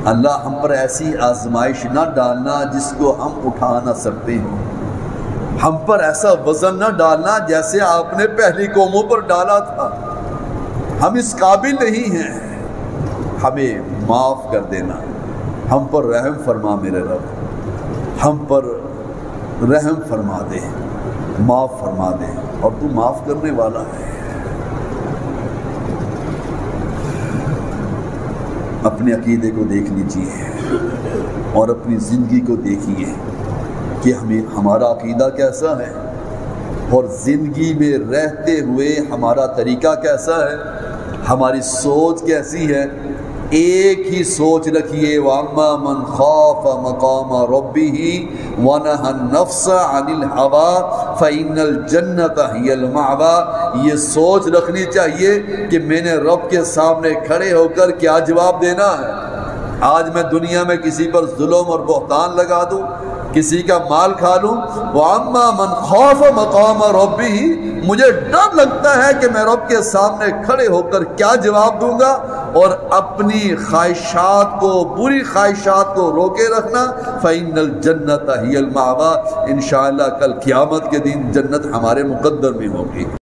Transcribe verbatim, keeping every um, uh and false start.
اللہ ہم پر ایسی آزمائش نہ ڈالنا جس کو ہم اٹھا نہ سکتے ہیں، ہم پر ایسا وزن نہ ڈالنا جیسے آپ نے پہلی قوموں پر ڈالا تھا، ہم اس قابل نہیں ہیں، ہمیں معاف کر دینا، ہم پر رحم فرما میرے رب، ہم پر رحم فرما دے، معاف فرما دے، اور تو معاف کرنے والا ہے۔ اپنے عقیدے کو دیکھ لیجئے اور اپنی زندگی کو دیکھیے کہ ہمیں ہمارا عقیدہ کیسا ہے اور زندگی میں رہتے ہوئے ہمارا طریقہ کیسا ہے، ہماری سوچ کیسی ہے۔ ایک ہی سوچ رکھیے، وَأَمَّا مَنْ خَافَ مَقَامَ رَبِّهِ وَنَهَى النَّفْسَ عَنِ الْهَوَىٰ فَإِنَّ الْجَنَّةَ هِيَ الْمَأْوَىٰ۔ یہ سوچ رکھنی چاہیے کہ میں نے رب کے سامنے کھڑے ہو کر کیا جواب دینا ہے۔ آج میں دنیا میں کسی پر ظلم اور بہتان لگا دوں، کسی کا مال کھا لوں، وَأَمَّا مَنْ خَافَ مَقَامَ رَبِّهِ، مجھے ڈر لگتا ہے کہ میں رب کے سامنے کھڑے ہو کر کیا جواب دوں گا، اور اپنی خواہشات کو، بری خواہشات کو روکے رکھنا۔ فَإِنَّ الْجَنَّةَ هِيَ الْمَأْوَىٰ، انشاءاللہ کل قیامت کے دن جنت ہمارے مقدر میں ہوگی۔